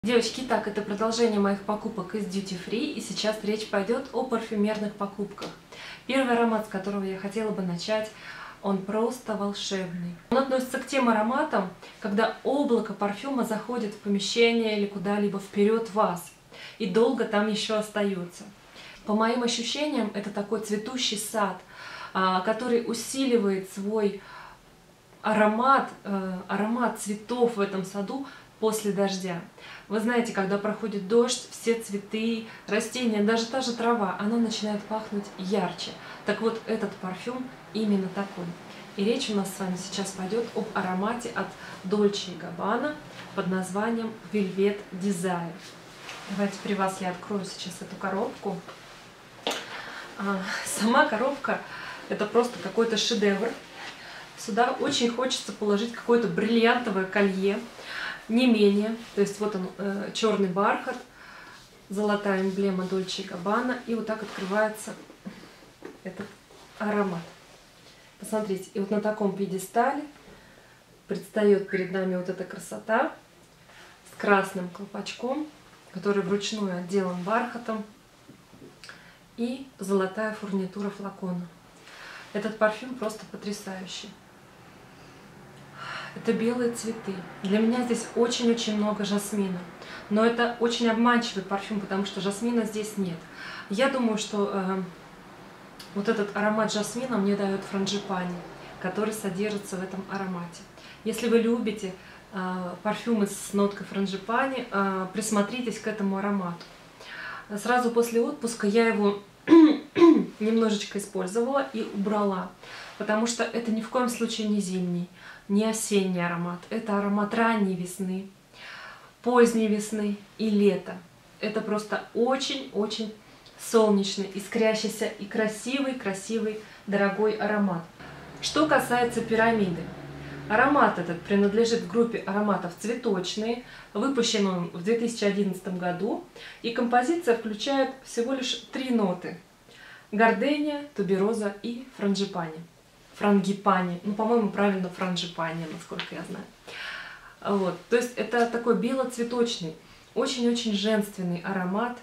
Девочки, итак, это продолжение моих покупок из Duty Free, и сейчас речь пойдет о парфюмерных покупках. Первый аромат, с которого я хотела бы начать, он просто волшебный. Он относится к тем ароматам, когда облако парфюма заходит в помещение или куда-либо вперед вас, и долго там еще остается. По моим ощущениям, это такой цветущий сад, который усиливает свой аромат цветов в этом саду после дождя. Вы знаете, когда проходит дождь, все цветы, растения, даже та же трава, она начинает пахнуть ярче. Так вот, этот парфюм именно такой. И речь у нас с вами сейчас пойдет об аромате от Dolce & Gabbana под названием Velvet Desire. Давайте при вас я открою сейчас эту коробку. Сама коробка — это просто какой-то шедевр. Сюда очень хочется положить какое-то бриллиантовое колье, не менее. То есть вот он, черный бархат, золотая эмблема Dolce & Gabbana, и вот так открывается этот аромат. Посмотрите, и вот на таком пьедестале предстает перед нами вот эта красота с красным колпачком, который вручную отделан бархатом, и золотая фурнитура флакона. Этот парфюм просто потрясающий. Это белые цветы. Для меня здесь очень-очень много жасмина. Но это очень обманчивый парфюм, потому что жасмина здесь нет. Я думаю, что вот этот аромат жасмина мне дает франджипани, который содержится в этом аромате. Если вы любите парфюмы с ноткой франджипани, присмотритесь к этому аромату. Сразу после отпуска я его немножечко использовала и убрала, потому что это ни в коем случае не зимний, не осенний аромат. Это аромат ранней весны, поздней весны и лета. Это просто очень-очень солнечный, искрящийся и красивый, дорогой аромат. Что касается пирамиды. Аромат этот принадлежит к группе ароматов цветочные, выпущен он в 2011 году, и композиция включает всего лишь 3 ноты: гардения, тубероза и франджипани. Франгипани, ну, по-моему, правильно франджипани, насколько я знаю. Вот. То есть это такой белоцветочный, очень-очень женственный аромат.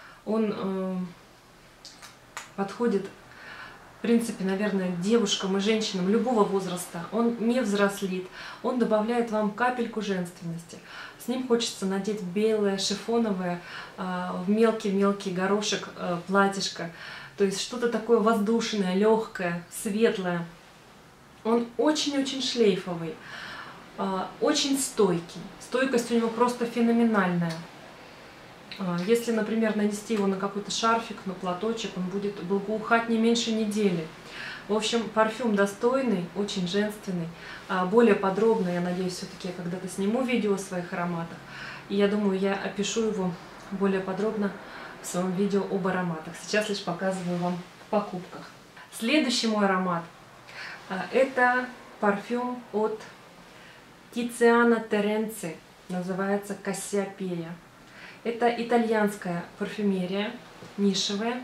Он подходит, в принципе, наверное, девушкам и женщинам любого возраста. Он не взрослит, он добавляет вам капельку женственности. С ним хочется надеть белое, шифоновое, в мелкий-мелкий горошек платьишко. То есть что-то такое воздушное, легкое, светлое. Он очень-очень шлейфовый, очень стойкий. Стойкость у него просто феноменальная. Если, например, нанести его на какой-то шарфик, на платочек, он будет благоухать не меньше недели. В общем, парфюм достойный, очень женственный. Более подробно, я надеюсь, все-таки я когда-то сниму видео о своих ароматах. И я думаю, я опишу его более подробно в своем видео об ароматах. Сейчас лишь показываю вам в покупках. Следующий мой аромат — это парфюм от Тициано Теренци, называется Кассиопея. Это итальянская парфюмерия, нишевая.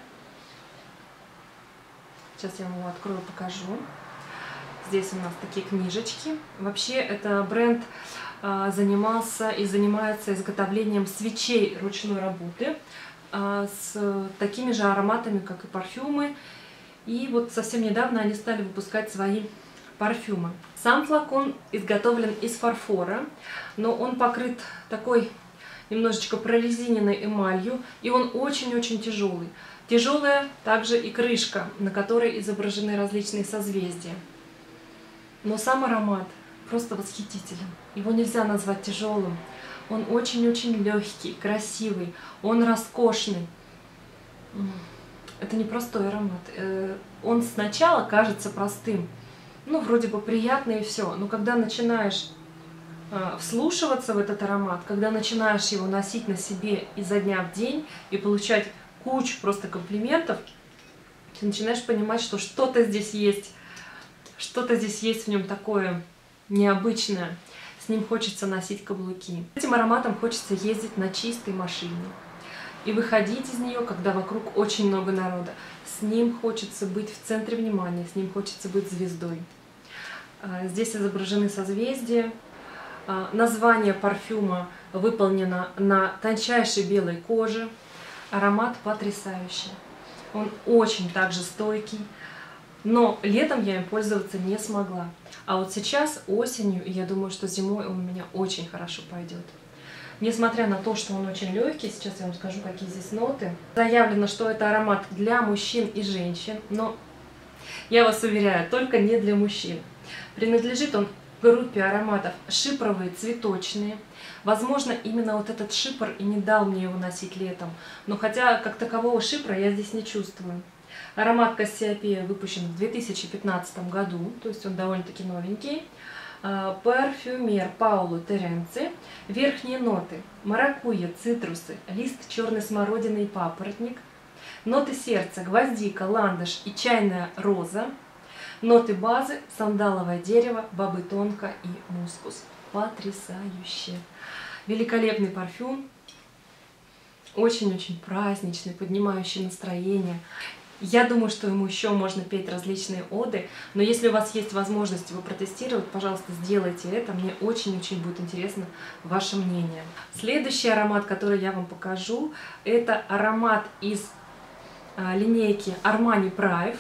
Сейчас я вам его открою, покажу. Здесь у нас такие книжечки. Вообще, это бренд занимался и занимается изготовлением свечей ручной работы с такими же ароматами, как и парфюмы. И вот совсем недавно они стали выпускать свои парфюмы. Сам флакон изготовлен из фарфора, но он покрыт такой немножечко прорезиненной эмалью, и он очень-очень тяжелый. Тяжелая также и крышка, на которой изображены различные созвездия. Но сам аромат просто восхитителен. Его нельзя назвать тяжелым. Он очень-очень легкий, красивый, он роскошный. Это не простой аромат. Он сначала кажется простым, ну, вроде бы приятный и все, но когда начинаешь вслушиваться в этот аромат, когда начинаешь его носить на себе изо дня в день и получать кучу просто комплиментов, ты начинаешь понимать, что что-то здесь есть в нем такое необычное. С ним хочется носить каблуки. Этим ароматом хочется ездить на чистой машине и выходить из нее, когда вокруг очень много народа. С ним хочется быть в центре внимания, с ним хочется быть звездой. Здесь изображены созвездия. Название парфюма выполнено на тончайшей белой коже. Аромат потрясающий. Он очень также стойкий. Но летом я им пользоваться не смогла. А вот сейчас, осенью, я думаю, что зимой он у меня очень хорошо пойдет. Несмотря на то, что он очень легкий, сейчас я вам скажу, какие здесь ноты. Заявлено, что это аромат для мужчин и женщин, но я вас уверяю, только не для мужчин. Принадлежит он группе ароматов шипровые, цветочные. Возможно, именно вот этот шипр и не дал мне его носить летом. Но хотя, как такового шипра я здесь не чувствую. Аромат Кассиопея выпущен в 2015 году, то есть он довольно-таки новенький. Парфюмер Пауло Теренци. Верхние ноты: маракуйя, цитрусы, лист черной смородины и папоротник. Ноты сердца: гвоздика, ландыш и чайная роза. Ноты базы: сандаловое дерево, бобы тонко и мускус. Потрясающе! Великолепный парфюм, очень-очень праздничный, поднимающий настроение. Я думаю, что ему еще можно петь различные оды, но если у вас есть возможность его протестировать, пожалуйста, сделайте это. Мне очень-очень будет интересно ваше мнение. Следующий аромат, который я вам покажу, это аромат из линейки Armani Private.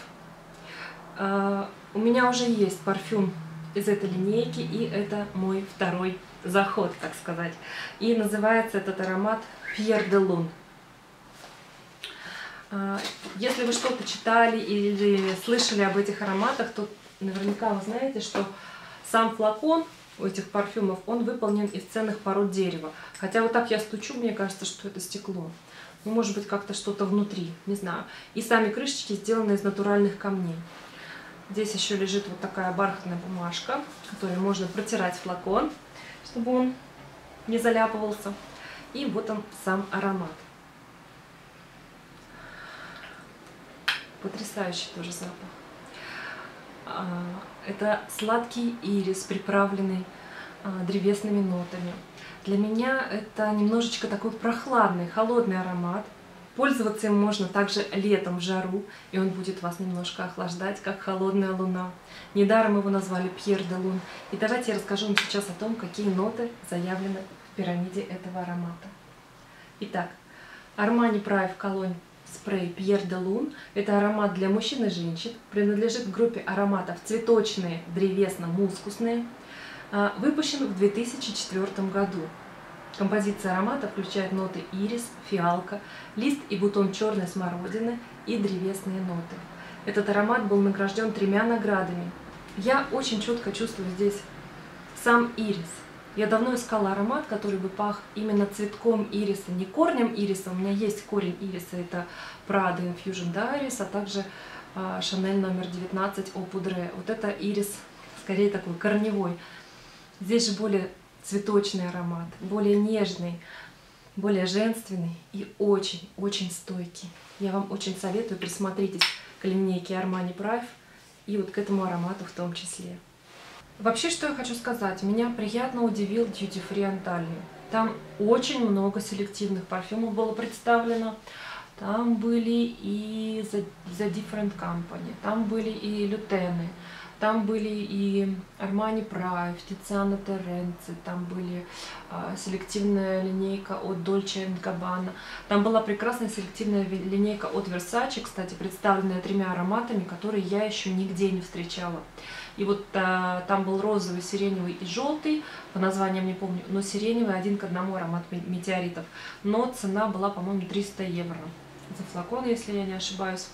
У меня уже есть парфюм из этой линейки, и это мой второй заход, так сказать. И называется этот аромат Pierre de Lune. Если вы что-то читали или слышали об этих ароматах, то наверняка вы знаете, что сам флакон у этих парфюмов, он выполнен из ценных пород дерева. Хотя вот так я стучу, мне кажется, что это стекло. Ну, может быть, как-то что-то внутри, не знаю. И сами крышечки сделаны из натуральных камней. Здесь еще лежит вот такая бархатная бумажка, которой можно протирать флакон, чтобы он не заляпывался. И вот он сам аромат. Потрясающий тоже запах. Это сладкий ирис, приправленный древесными нотами. Для меня это немножечко такой прохладный, холодный аромат. Пользоваться им можно также летом в жару, и он будет вас немножко охлаждать, как холодная луна. Недаром его назвали Pierre de Lune. И давайте я расскажу вам сейчас о том, какие ноты заявлены в пирамиде этого аромата. Итак, Armani Private Cologne спрей Pierre de Lune – это аромат для мужчин и женщин, принадлежит к группе ароматов цветочные, древесно-мускусные, выпущен в 2004 году. Композиция аромата включает ноты ирис, фиалка, лист и бутон черной смородины и древесные ноты. Этот аромат был награжден 3 наградами. Я очень четко чувствую здесь сам ирис. Я давно искала аромат, который бы пах именно цветком ириса, не корнем ириса. У меня есть корень ириса, это Prada Infusion Diaries, а также Chanel номер 19 Eau Poudre. Вот это ирис, скорее такой корневой. Здесь же более цветочный аромат, более нежный, более женственный и очень-очень стойкий. Я вам очень советую, присмотритесь к линейке Armani Private и вот к этому аромату в том числе. Вообще, что я хочу сказать, меня приятно удивил Duty Free Анталии. Там очень много селективных парфюмов было представлено. Там были и The Different Company, там были и Лютены, там были и Armani Private, Tiziano Terenzi, там были селективная линейка от Dolce & Gabbana. Там была прекрасная селективная линейка от Versace, кстати, представленная 3 ароматами, которые я еще нигде не встречала. И вот там был розовый, сиреневый и желтый, по названиям не помню, но сиреневый 1 к 1 аромат метеоритов. Но цена была, по-моему, 300 евро за флакон, если я не ошибаюсь.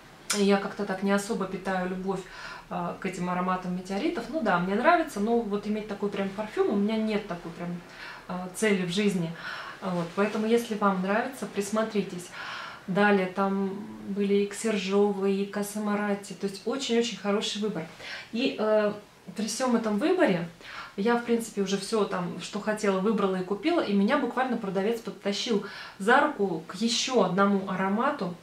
И я как-то так не особо питаю любовь к этим ароматам метеоритов. Ну да, мне нравится, но вот иметь такой прям парфюм, у меня нет такой прям цели в жизни. Вот, поэтому, если вам нравится, присмотритесь. Далее там были и Ксержовые, и Касамарати, то есть очень-очень хороший выбор. И при всем этом выборе я, в принципе, уже все там, что хотела, выбрала и купила, и меня буквально продавец подтащил за руку к еще одному аромату,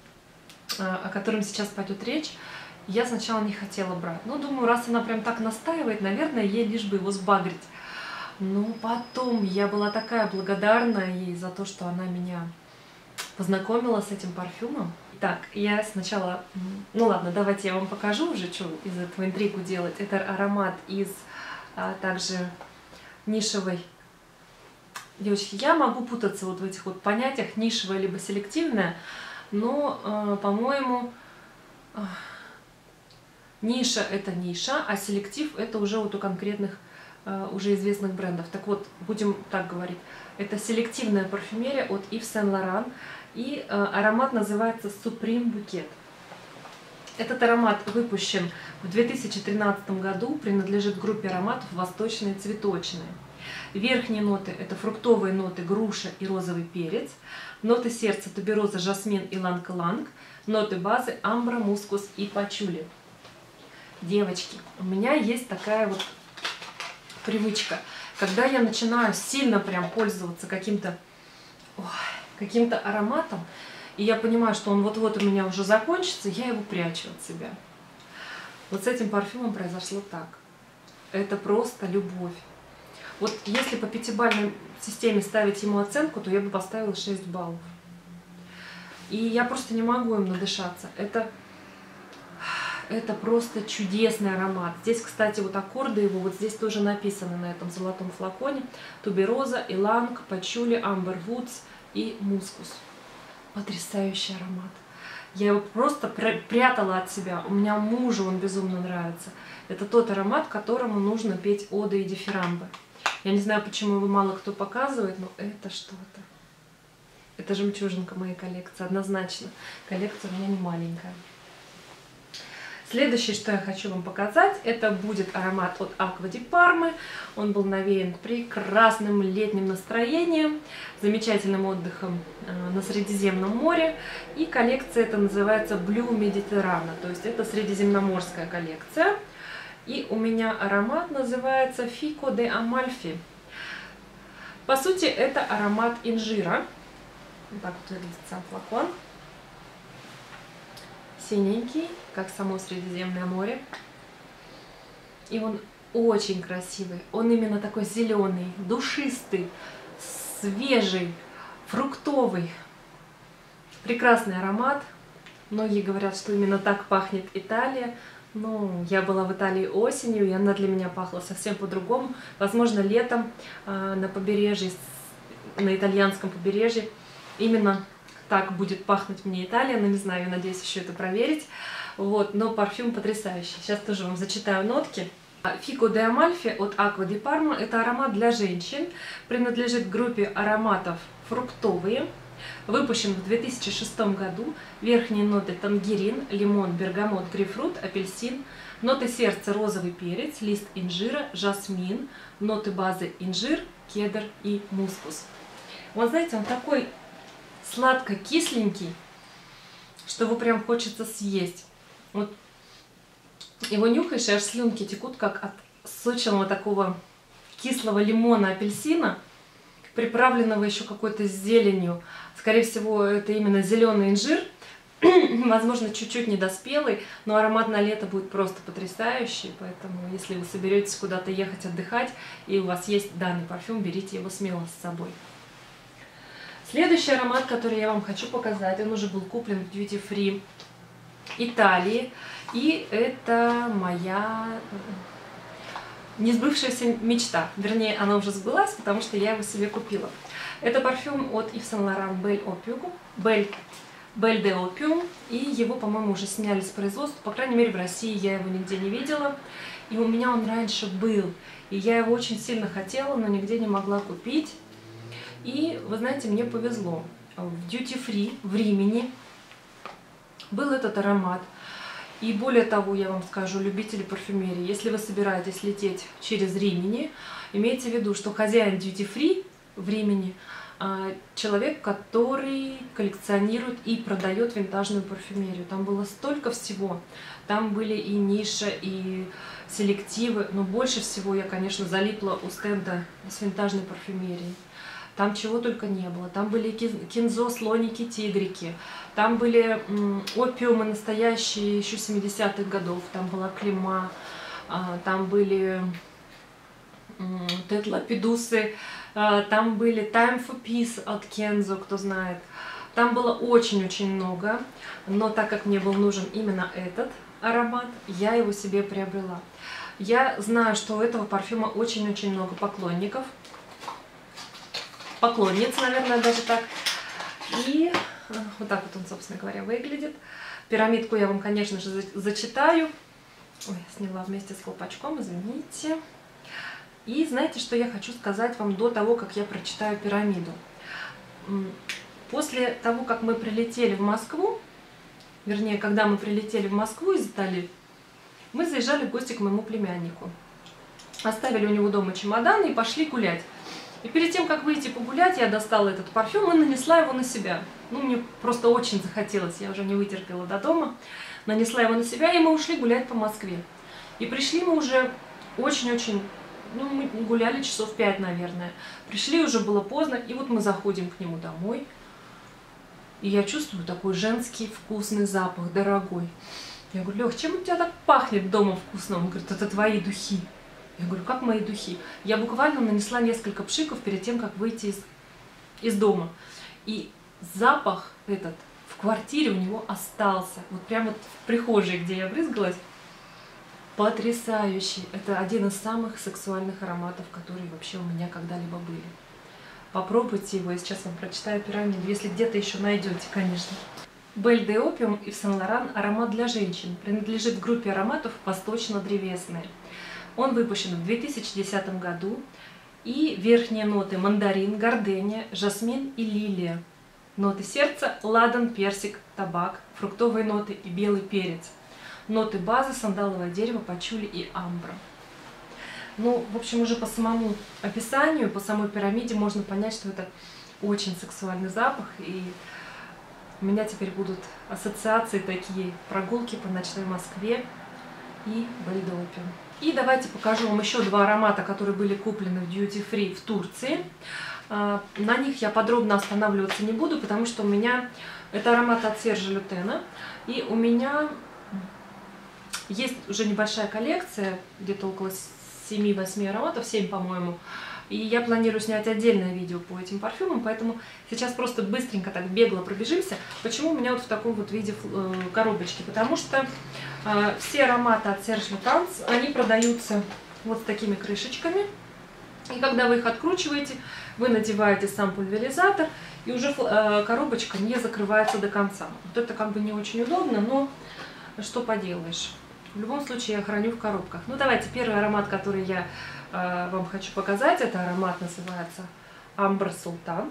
о котором сейчас пойдет речь. Я сначала не хотела брать, но думаю, раз она прям так настаивает, наверное, ей лишь бы его сбагрить. Но потом я была такая благодарна ей за то, что она меня познакомила с этим парфюмом. Так, я сначала, ну ладно, давайте я вам покажу уже, что из этого интригу делать. Это аромат из также нишевой. Девочки, я могу путаться вот в этих вот понятиях, нишевая либо селективная, но, по-моему, ниша это ниша, а селектив это уже вот у конкретных, уже известных брендов. Так вот, будем так говорить, это селективная парфюмерия от Yves Saint Laurent, и аромат называется Supreme Bouquet. Этот аромат выпущен в 2013 году, принадлежит группе ароматов «Восточные цветочные». Верхние ноты – это фруктовые ноты груша и розовый перец, ноты сердца – тубероза, жасмин и ланг-ланг, ноты базы – амбра, мускус и пачули. Девочки, у меня есть такая вот привычка, когда я начинаю сильно прям пользоваться каким-то ароматом, и я понимаю, что он вот-вот у меня уже закончится, я его прячу от себя. Вот с этим парфюмом произошло так. Это просто любовь. Вот если по пятибалльной системе ставить ему оценку, то я бы поставила 6 баллов. И я просто не могу им надышаться. Это просто чудесный аромат. Здесь, кстати, вот аккорды его, вот здесь тоже написаны на этом золотом флаконе. Тубероза, иланг, пачули, амбер вудс и мускус. Потрясающий аромат. Я его просто прятала от себя. У меня мужу он безумно нравится. Это тот аромат, которому нужно петь оды и дифирамбы. Я не знаю, почему его мало кто показывает, но это что-то. Это жемчужинка моей коллекции, однозначно. Коллекция у меня не маленькая. Следующее, что я хочу вам показать, это будет аромат от Acqua di Parma. Он был навеян прекрасным летним настроением, замечательным отдыхом на Средиземном море. И коллекция эта называется Blue Mediterranean, то есть это средиземноморская коллекция. И у меня аромат называется Fico de Amalfi. По сути, это аромат инжира. Вот так вот выглядит сам флакон. Синенький, как само Средиземное море. И он очень красивый. Он именно такой зеленый, душистый, свежий, фруктовый. Прекрасный аромат. Многие говорят, что именно так пахнет Италия. Ну, я была в Италии осенью, и она для меня пахла совсем по-другому. Возможно, летом на побережье, на итальянском побережье, именно так будет пахнуть мне Италия. Но не знаю, я надеюсь еще это проверить. Вот, но парфюм потрясающий. Сейчас тоже вам зачитаю нотки. Fico de Amalfi от Acqua di Parma – это аромат для женщин. Принадлежит группе ароматов фруктовые. Выпущен в 2006 году. Верхние ноты – тангерин, лимон, бергамот, грейпфрут, апельсин. Ноты сердца – розовый перец, лист инжира, жасмин. Ноты базы – инжир, кедр и мускус. Вот знаете, он такой сладко-кисленький, что его прям хочется съесть. Вот его нюхаешь, и аж слюнки текут, как от сочного такого кислого лимона, апельсина, приправленного еще какой-то зеленью. Скорее всего, это именно зеленый инжир, возможно, чуть-чуть недоспелый, но аромат на лето будет просто потрясающий. Поэтому, если вы соберетесь куда-то ехать отдыхать, и у вас есть данный парфюм, берите его смело с собой. Следующий аромат, который я вам хочу показать, он уже был куплен в Duty Free Италии. И это моя несбывшаяся мечта. Вернее, она уже сбылась, потому что я его себе купила. Это парфюм от Yves Saint Laurent Belle de Opium. И его, по-моему, уже сняли с производства. По крайней мере, в России я его нигде не видела. И у меня он раньше был. И я его очень сильно хотела, но нигде не могла купить. И, вы знаете, мне повезло. В Duty Free в Римени был этот аромат. И более того, я вам скажу, любители парфюмерии, если вы собираетесь лететь через Римени, имейте в виду, что хозяин Duty Free в Римени человек, который коллекционирует и продает винтажную парфюмерию. Там было столько всего. Там были и ниша, и селективы. Но больше всего я, конечно, залипла у стенда с винтажной парфюмерией. Там чего только не было. Там были кинзо, слоники, тигрики. Там были опиумы настоящие еще 70-х годов. Там была клема. Там были тетлапидусы. Там были Time for Peace от Kenzo, кто знает. Там было очень-очень много. Но так как мне был нужен именно этот аромат, я его себе приобрела. Я знаю, что у этого парфюма очень-очень много поклонников. Поклонниц, наверное, даже так. И вот так вот он, собственно говоря, выглядит. Пирамидку я вам, конечно же, зачитаю. Ой, я сняла вместе с колпачком, извините. И знаете, что я хочу сказать вам до того, как я прочитаю пирамиду. После того, как мы прилетели в Москву, вернее, когда мы прилетели в Москву из Италии, мы заезжали в гости к моему племяннику. Оставили у него дома чемоданы и пошли гулять. И перед тем, как выйти погулять, я достала этот парфюм и нанесла его на себя. Ну, мне просто очень захотелось, я уже не вытерпела до дома. Нанесла его на себя, и мы ушли гулять по Москве. И пришли мы уже очень-очень, ну, мы гуляли часов 5, наверное. Пришли, уже было поздно, и вот мы заходим к нему домой. И я чувствую такой женский вкусный запах, дорогой. Я говорю: Лёх, чем у тебя так пахнет дома вкусно? Он говорит: это твои духи. Я говорю: как мои духи? Я буквально нанесла несколько пшиков перед тем, как выйти из дома. И запах этот в квартире у него остался. Вот прямо вот в прихожей, где я брызгалась. Потрясающий. Это один из самых сексуальных ароматов, которые вообще у меня когда-либо были. Попробуйте его, я сейчас вам прочитаю пирамиду, если где-то еще найдете, конечно. Belle de Opium Yves Saint Laurent аромат для женщин. Принадлежит к группе ароматов восточно-древесные. Он выпущен в 2010 году. И верхние ноты: мандарин, гордения, жасмин и лилия. Ноты сердца: ладан, персик, табак, фруктовые ноты и белый перец. Ноты базы: сандаловое дерево, пачули и амбра. Ну, в общем, уже по самому описанию, по самой пирамиде можно понять, что это очень сексуальный запах. И у меня теперь будут ассоциации такие: прогулки по ночной Москве и Belle de Opium. И давайте покажу вам еще два аромата, которые были куплены в Duty Free в Турции. На них я подробно останавливаться не буду, потому что у меня это аромат от Сержа Лютена. И у меня есть уже небольшая коллекция, где-то около 7-8 ароматов, 7, по-моему. И я планирую снять отдельное видео по этим парфюмам, поэтому сейчас просто быстренько так бегло пробежимся. Почему у меня вот в таком вот виде коробочки? Потому что все ароматы от Serge Lutens, они продаются вот с такими крышечками. И когда вы их откручиваете, вы надеваете сам пульверизатор, и уже коробочка не закрывается до конца. Вот это как бы не очень удобно, но что поделаешь. В любом случае я храню в коробках. Ну давайте, первый аромат, который я вам хочу показать, это аромат называется Amber Sultan.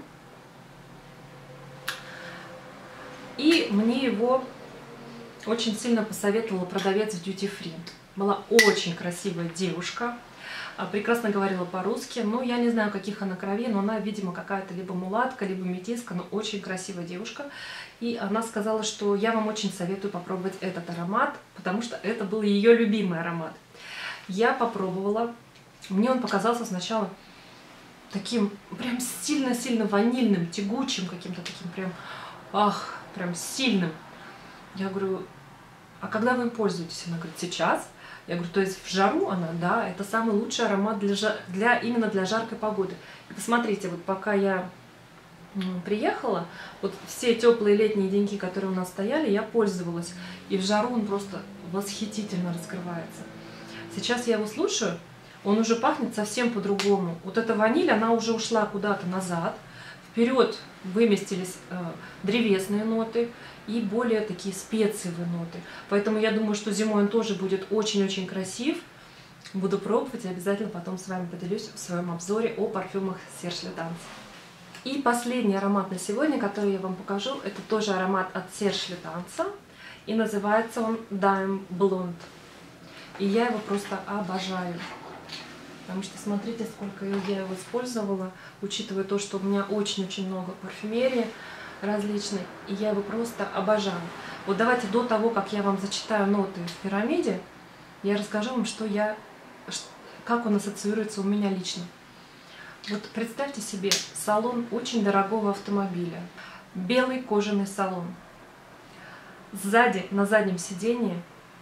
И мне его очень сильно посоветовала продавец в Duty Free. Была очень красивая девушка, прекрасно говорила по-русски. Ну, я не знаю, каких она кровей, но она, видимо, какая-то либо мулатка, либо метиска, но очень красивая девушка. И она сказала, что я вам очень советую попробовать этот аромат, потому что это был ее любимый аромат. Я попробовала. Мне он показался сначала таким прям сильно-сильно ванильным, тягучим, каким-то таким прям сильным. Я говорю: а когда вы им пользуетесь? Она говорит: сейчас. Я говорю: то есть в жару она? Да, это самый лучший аромат именно для жаркой погоды. И посмотрите, вот пока я приехала, вот все теплые летние деньки, которые у нас стояли, я пользовалась. И в жару он просто восхитительно раскрывается. Сейчас я его слушаю, он уже пахнет совсем по-другому. Вот эта ваниль, она уже ушла куда-то назад. Вперед выместились древесные ноты и более такие специевые ноты. Поэтому я думаю, что зимой он тоже будет очень-очень красив. Буду пробовать и обязательно потом с вами поделюсь в своем обзоре о парфюмах Serge Lutens. И последний аромат на сегодня, который я вам покажу, это тоже аромат от Serge Lutens. И называется он Dime Blonde. И я его просто обожаю. Потому что смотрите, сколько я его использовала, учитывая то, что у меня очень-очень много парфюмерии различной, и я его просто обожаю. Вот давайте до того, как я вам зачитаю ноты в пирамиде, я расскажу вам, как он ассоциируется у меня лично. Вот представьте себе салон очень дорогого автомобиля, белый кожаный салон. Сзади, на заднем сиденье,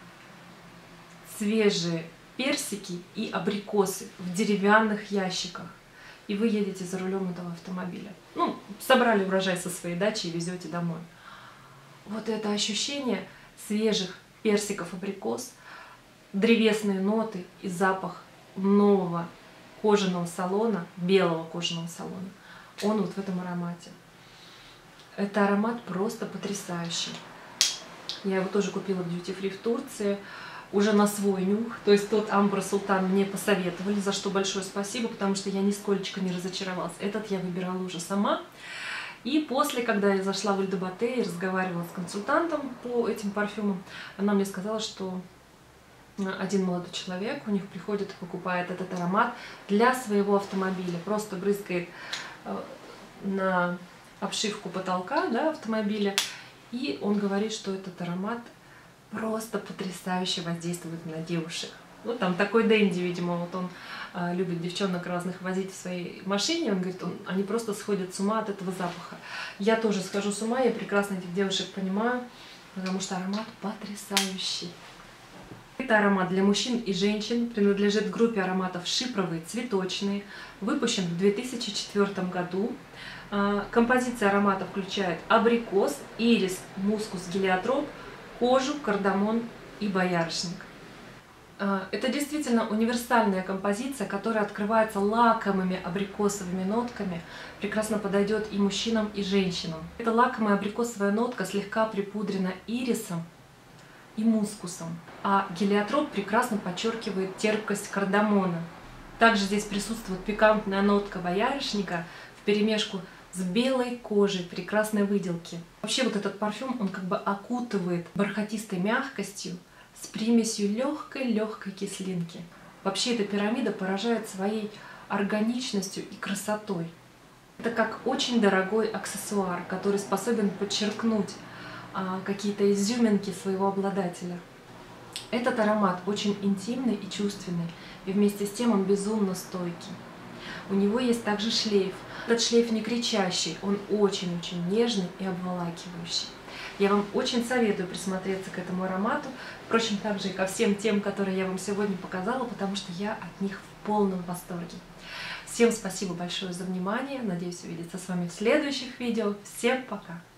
свежие персики и абрикосы в деревянных ящиках. И вы едете за рулем этого автомобиля. Ну, собрали урожай со своей дачи и везете домой. Вот это ощущение свежих персиков, абрикос, древесные ноты и запах нового кожаного салона, белого кожаного салона. Он вот в этом аромате. Это аромат просто потрясающий. Я его тоже купила в Duty Free в Турции, уже на свой нюх. То есть тот Амбра Султан мне посоветовали, за что большое спасибо, потому что я нисколько не разочаровалась. Этот я выбирала уже сама. И после, когда я зашла в Ольд де Батте и разговаривала с консультантом по этим парфюмам, она мне сказала, что один молодой человек у них приходит и покупает этот аромат для своего автомобиля. Просто брызгает на обшивку потолка, да, автомобиля. И он говорит, что этот аромат просто потрясающе воздействует на девушек. Вот там такой Дэнди, видимо, вот он любит девчонок разных возить в своей машине. Он говорит, они просто сходят с ума от этого запаха. Я тоже схожу с ума, я прекрасно этих девушек понимаю, потому что аромат потрясающий. Это аромат для мужчин и женщин, принадлежит группе ароматов шипровые, цветочные, выпущен в 2004 году. Композиция аромата включает абрикос, ирис, мускус, гелиотроп, кожу, кардамон и боярышник. Это действительно универсальная композиция, которая открывается лакомыми абрикосовыми нотками, прекрасно подойдет и мужчинам, и женщинам. Эта лакомая абрикосовая нотка слегка припудрена ирисом и мускусом, а гелиотроп прекрасно подчеркивает терпкость кардамона. Также здесь присутствует пикантная нотка боярышника вперемешку с белой кожей прекрасной выделки. Вообще вот этот парфюм, он как бы окутывает бархатистой мягкостью с примесью легкой кислинки. Вообще эта пирамида поражает своей органичностью и красотой. Это как очень дорогой аксессуар, который способен подчеркнуть какие-то изюминки своего обладателя. Этот аромат очень интимный и чувственный, и вместе с тем он безумно стойкий. У него есть также шлейф. Этот шлейф не кричащий, он очень-очень нежный и обволакивающий. Я вам очень советую присмотреться к этому аромату, впрочем, также и ко всем тем, которые я вам сегодня показала, потому что я от них в полном восторге. Всем спасибо большое за внимание, надеюсь увидеться с вами в следующих видео. Всем пока!